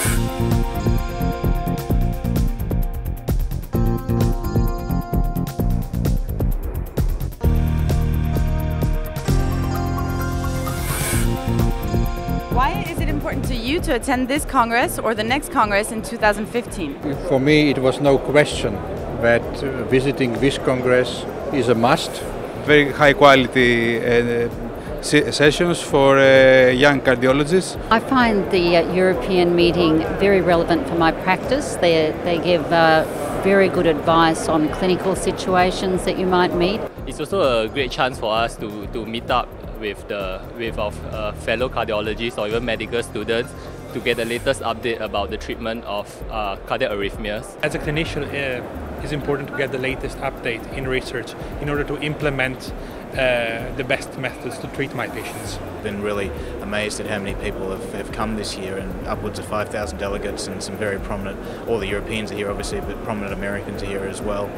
Why is it important to you to attend this Congress or the next Congress in 2015? For me, it was no question that visiting this Congress is a must. Very high quality sessions for young cardiologists. I find the European meeting very relevant for my practice. They give very good advice on clinical situations that you might meet. It's also a great chance for us to meet up with our fellow cardiologists or even medical students to get the latest update about the treatment of cardiac arrhythmias. As a clinician, it's important to get the latest update in research in order to implement the best methods to treat my patients. I've been really amazed at how many people have come this year, and upwards of 5,000 delegates, and some very prominent, all the Europeans are here obviously, but prominent Americans are here as well.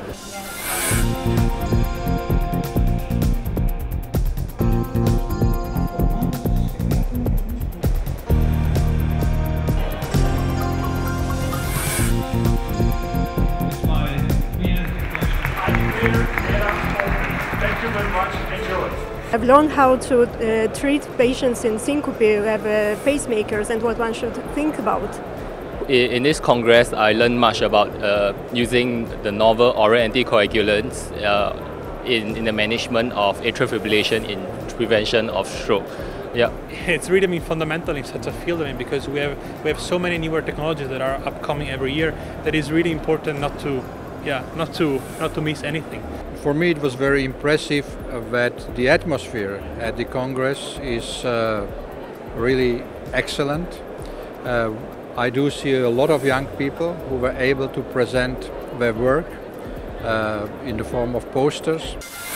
Thank you very much. Enjoy. I've learned how to treat patients in syncope who have pacemakers and what one should think about. In this Congress, I learned much about using the novel oral anticoagulants in the management of atrial fibrillation in prevention of stroke. Yeah. It's really fundamental in such a field, because we have so many newer technologies that are upcoming every year that is really important not to miss anything. For me, it was very impressive that the atmosphere at the Congress is really excellent. I do see a lot of young people who were able to present their work in the form of posters.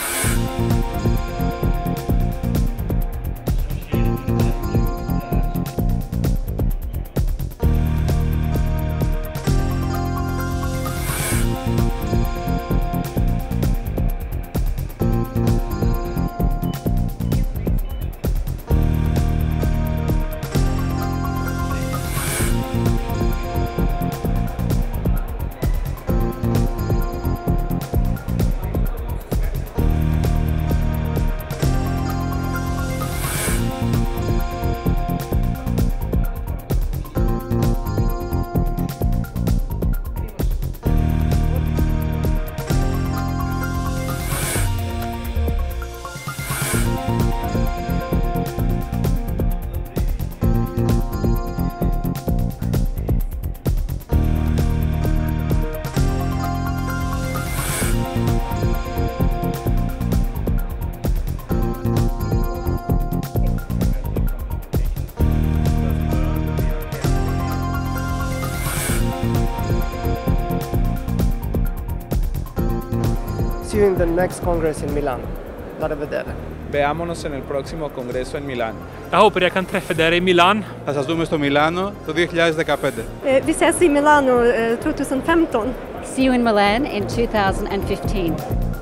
See you in the next Congress in Milan. Arrivederci. Veámonos en el próximo congreso en Milán. Jag hoppas jag kan träffa dig i Milan. Θα σας δούμε στο Μιλάνο το 2015. Vi ses i Milano 2015. See you in Milan in 2015.